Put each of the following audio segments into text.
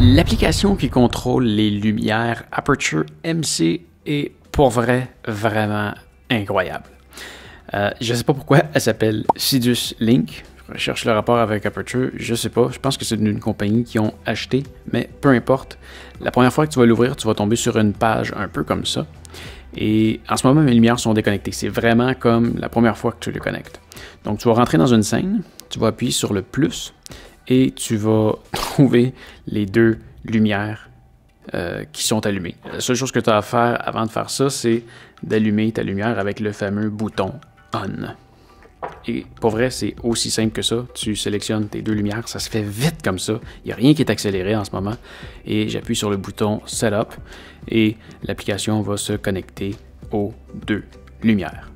L'application qui contrôle les lumières Aperture MC est pour vrai vraiment incroyable. Je ne sais pas pourquoi elle s'appelle Sidus Link. Je recherche le rapport avec Aperture, je ne sais pas. Je pense que c'est une compagnie qui ont acheté, mais peu importe. La première fois que tu vas l'ouvrir, tu vas tomber sur une page un peu comme ça. Et en ce moment, mes lumières sont déconnectées. C'est vraiment comme la première fois que tu les connectes. Donc, tu vas rentrer dans une scène, tu vas appuyer sur le plus et tu vas trouver les deux lumières qui sont allumées. La seule chose que tu as à faire avant de faire ça, c'est d'allumer ta lumière avec le fameux bouton On. Et pour vrai, c'est aussi simple que ça. Tu sélectionnes tes deux lumières, ça se fait vite comme ça. Il n'y a rien qui est accéléré en ce moment. Et j'appuie sur le bouton Setup et l'application va se connecter aux deux lumières.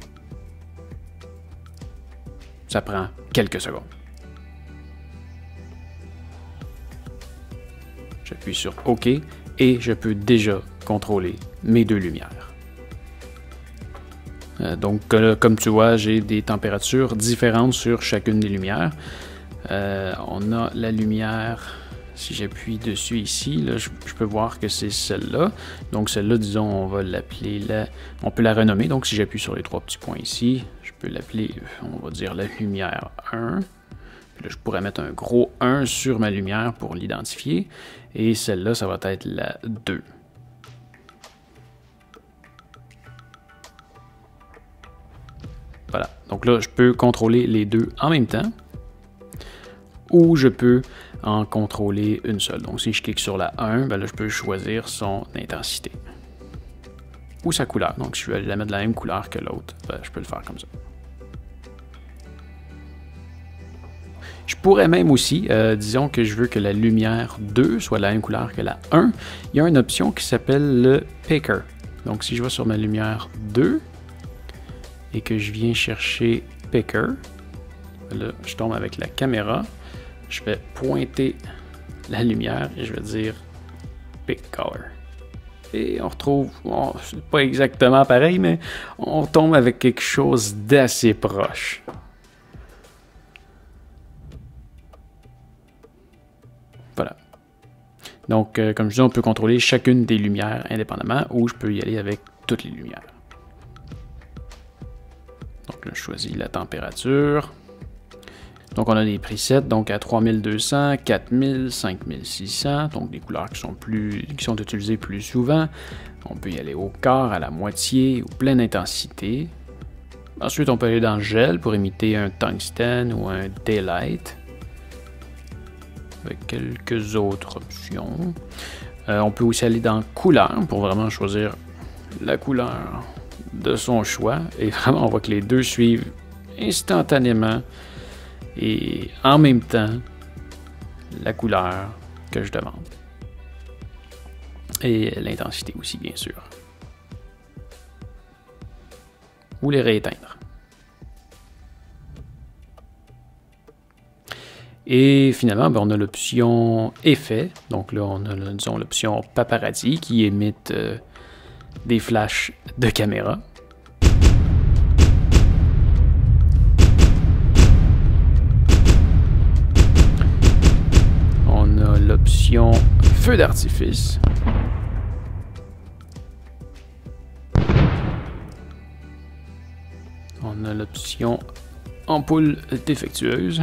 Ça prend quelques secondes. J'appuie sur OK et je peux déjà contrôler mes deux lumières. Donc, comme tu vois, j'ai des températures différentes sur chacune des lumières. On a la lumière, si j'appuie dessus ici, là, je peux voir que c'est celle-là. Donc, celle-là, disons, on va l'appeler on peut la renommer. Donc, si j'appuie sur les trois petits points ici, je peux l'appeler, on va dire la lumière 1. Puis là, je pourrais mettre un gros 1 sur ma lumière pour l'identifier. Et celle-là, ça va être la 2. Voilà. Donc là, je peux contrôler les deux en même temps. Ou je peux en contrôler une seule. Donc si je clique sur la 1, ben là, je peux choisir son intensité. Ou sa couleur. Donc si je veux la mettre de la même couleur que l'autre, ben, je peux le faire comme ça. Je pourrais même aussi, disons que je veux que la lumière 2 soit de la même couleur que la 1. Il y a une option qui s'appelle le Picker. Donc si je vais sur ma lumière 2 et que je viens chercher Picker, là je tombe avec la caméra, je vais pointer la lumière et je vais dire Pick Color. Et on retrouve, bon, c'est pas exactement pareil, mais on tombe avec quelque chose d'assez proche. Voilà. Donc, comme je dis, on peut contrôler chacune des lumières indépendamment ou je peux y aller avec toutes les lumières. Donc là, je choisis la température. Donc, on a des presets, donc à 3200, 4000, 5600, donc des couleurs qui sont utilisées plus souvent. On peut y aller au quart, à la moitié ou pleine intensité. Ensuite, on peut aller dans gel pour imiter un tungstène ou un daylight. Avec quelques autres options. On peut aussi aller dans couleur pour vraiment choisir la couleur de son choix. Et vraiment, on voit que les deux suivent instantanément et en même temps la couleur que je demande. Et l'intensité aussi, bien sûr. Ou les rééteindre. Et finalement, ben, on a l'option effet. Donc là, on a, disons, l'option paparazzi qui émite des flashs de caméra. On a l'option feu d'artifice. On a l'option ampoule défectueuse.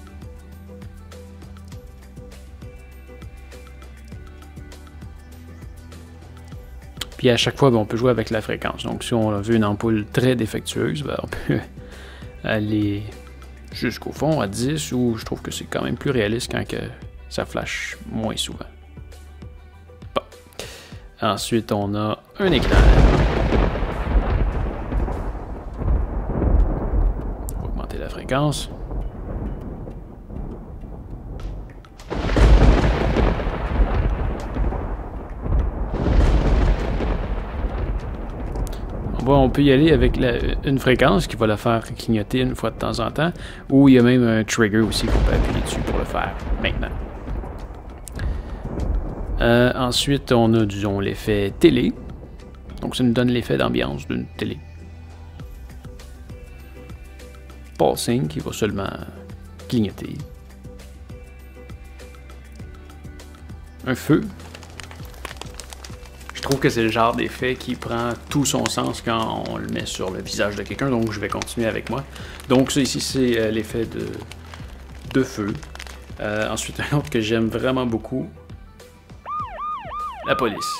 Puis à chaque fois, ben, on peut jouer avec la fréquence. Donc si on veut une ampoule très défectueuse, ben, on peut aller jusqu'au fond à 10, ou je trouve que c'est quand même plus réaliste quand que ça flash moins souvent. Bon. Ensuite, on a un éclair. On va augmenter la fréquence. On peut y aller avec une fréquence qui va la faire clignoter une fois de temps en temps, ou il y a même un trigger aussi qu'on peut appuyer dessus pour le faire maintenant. Ensuite, on a, disons, l'effet télé. Donc, ça nous donne l'effet d'ambiance d'une télé. Pulsing qui va seulement clignoter. un feu. Je trouve que c'est le genre d'effet qui prend tout son sens quand on le met sur le visage de quelqu'un, donc je vais continuer avec moi. Donc ça ici, c'est l'effet de feu. Ensuite, un autre que j'aime vraiment beaucoup, la police.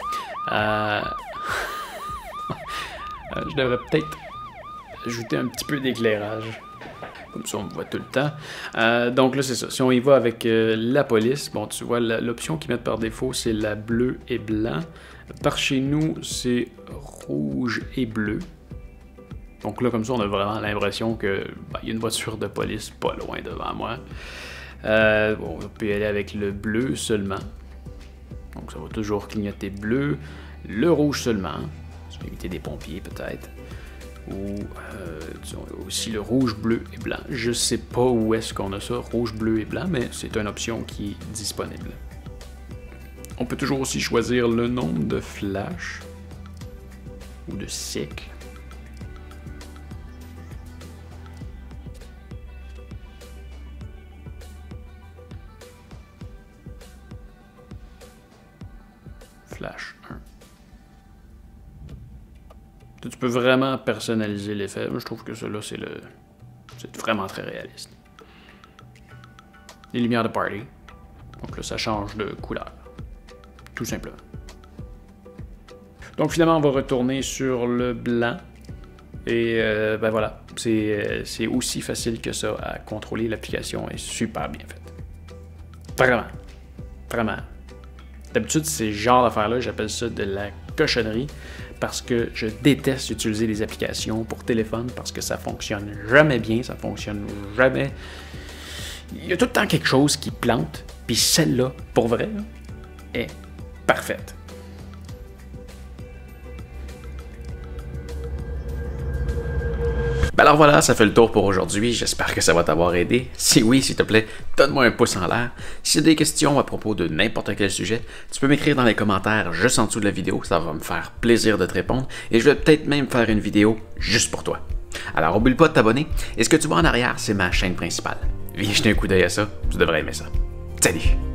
Je devrais peut-être ajouter un petit peu d'éclairage. Comme ça, on me voit tout le temps. Donc là, c'est ça. Si on y va avec la police, bon, tu vois, l'option qu'ils mettent par défaut, c'est la bleu et blanc. Par chez nous, c'est rouge et bleu. Donc là, comme ça, on a vraiment l'impression que y a une voiture de police pas loin devant moi. Bon, on peut y aller avec le bleu seulement. Donc ça va toujours clignoter bleu. Le rouge seulement. Ça va éviter des pompiers peut-être. Ou aussi le rouge, bleu et blanc. Je sais pas où est-ce qu'on a ça, rouge, bleu et blanc, mais c'est une option qui est disponible. On peut toujours aussi choisir le nombre de flashs ou de cycles. Flash 1. Tu peux vraiment personnaliser l'effet. Moi, je trouve que celui-là, c'est vraiment très réaliste. Les lumières de party. Donc là, ça change de couleur. Tout simplement. Donc finalement, on va retourner sur le blanc. Et ben voilà, c'est aussi facile que ça à contrôler. L'application est super bien faite. Vraiment. Vraiment. D'habitude, ces genres d'affaires-là, j'appelle ça de la cochonnerie parce que je déteste utiliser les applications pour téléphone parce que ça fonctionne jamais bien, ça fonctionne jamais. Il y a tout le temps quelque chose qui plante, puis celle-là, pour vrai, là, est parfaite. Ben alors voilà, ça fait le tour pour aujourd'hui. J'espère que ça va t'avoir aidé. Si oui, s'il te plaît, donne-moi un pouce en l'air. Si tu as des questions à propos de n'importe quel sujet, tu peux m'écrire dans les commentaires juste en dessous de la vidéo. Ça va me faire plaisir de te répondre. Et je vais peut-être même faire une vidéo juste pour toi. Alors, oublie pas de t'abonner. Et ce que tu vois en arrière, c'est ma chaîne principale. Viens jeter un coup d'œil à ça. Tu devrais aimer ça. Salut!